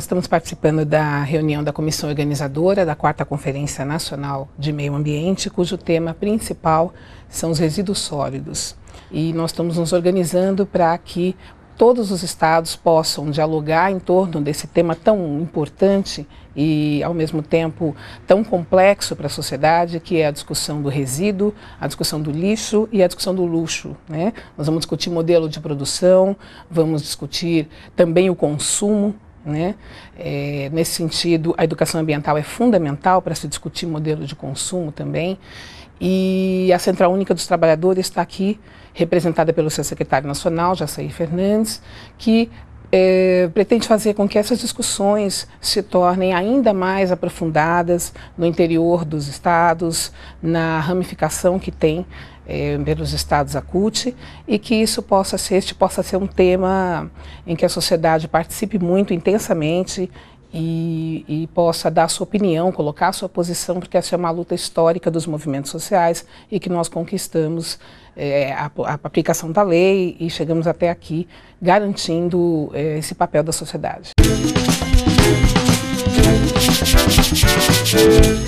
Nós estamos participando da reunião da comissão organizadora da 4ª Conferência Nacional de Meio Ambiente, cujo tema principal são os resíduos sólidos. E nós estamos nos organizando para que todos os estados possam dialogar em torno desse tema tão importante e, ao mesmo tempo, tão complexo para a sociedade, que é a discussão do resíduo, a discussão do lixo e a discussão do luxo, né? Nós vamos discutir modelo de produção, vamos discutir também o consumo, né? Nesse sentido, a educação ambiental é fundamental para se discutir modelo de consumo também. E a Central Única dos Trabalhadores está aqui, representada pelo seu secretário nacional, Jaceir Fernandes, que pretende fazer com que essas discussões se tornem ainda mais aprofundadas no interior dos estados, na ramificação que tem pelos estados a CUT, e que isso possa ser um tema em que a sociedade participe muito intensamente e possa dar a sua opinião, colocar a sua posição, porque essa é uma luta histórica dos movimentos sociais e que nós conquistamos a aplicação da lei e chegamos até aqui garantindo esse papel da sociedade.